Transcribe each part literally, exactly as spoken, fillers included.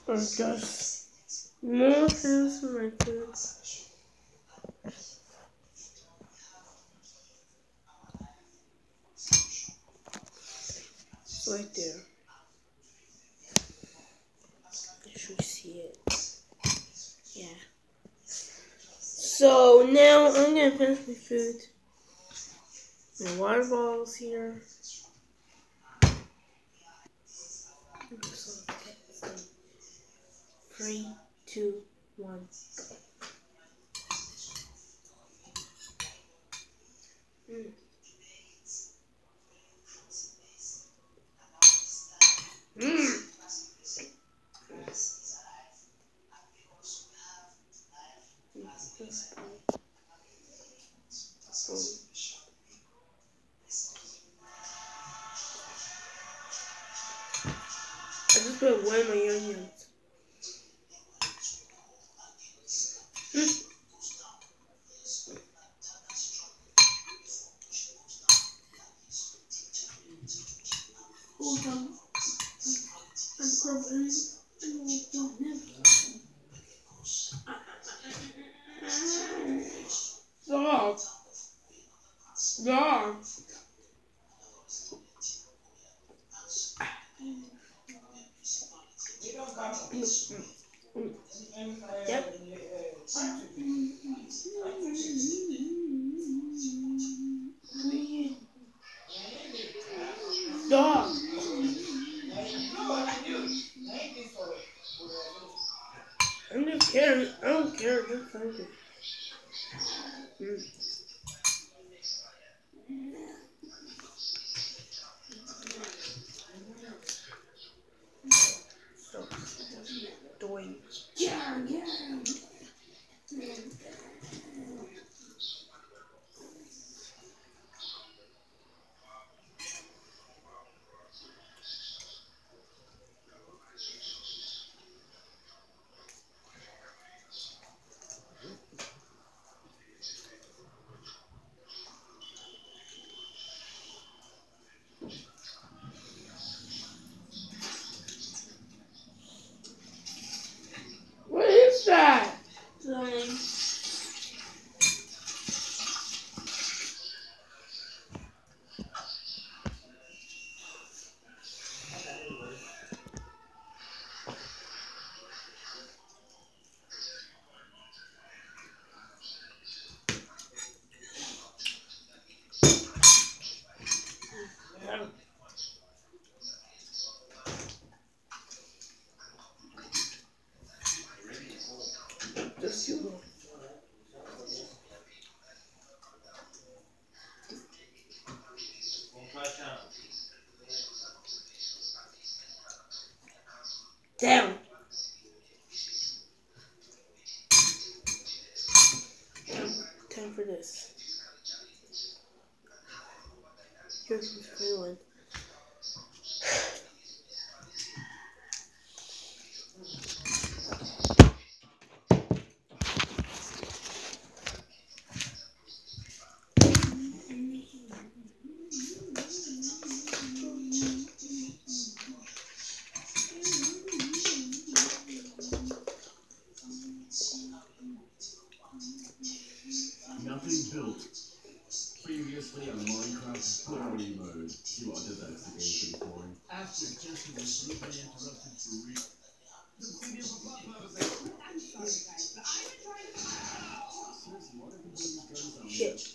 Oh gosh. More things for my food. It's right there. Should we see it? Yeah. So now I'm gonna finish my food. My water bottle's here. Three, two, one, go. Mm. Mm. I just put one of my onions. Mm. Hold on. I'm probably. Stop. Stop. Yep. Dog. I'm just kidding. I don't care. Just something. Mm. So, doing. Yeah, yeah. What is that? Something. Just you. Down. Time for this. Here's the free one. Nothing built. Previously on Minecraft Glory Mode. You are diversification point. After Jesse was rudely interrupted for re- the video for plot purposes. I'm sorry guys, but I've been trying to seriously, what if these guns are Shit.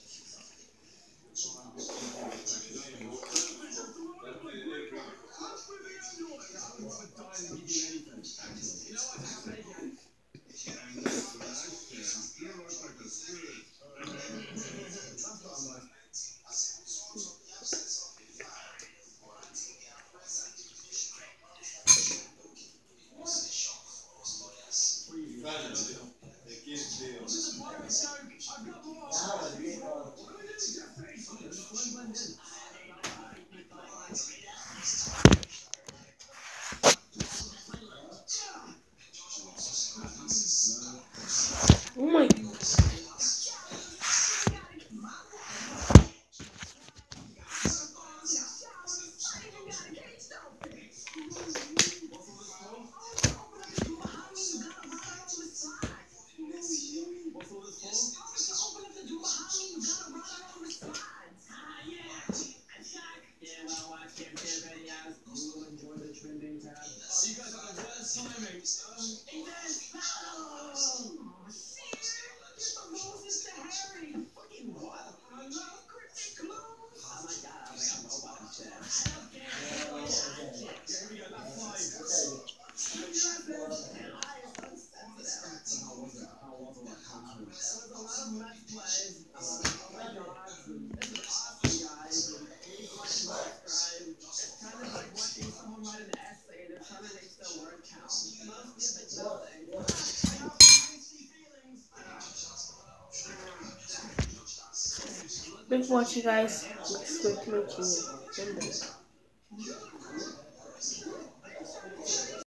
timing. Um, Eden! Oh, shit! Get the Moses to Harry! Fucking what? I love cryptic clues! Oh my god, I think I know about that shit. Okay. Yeah, here we go, last five. How was it? How was all that content? There was a lot of match plays. Uh, oh my god. This is awesome, guys. Please like and subscribe. It's kind of like watching someone write an essay and they're trying to make their word count. Mostly a bit nothing. I have tasty feelings. Thanks for watching, guys. Next week, making it.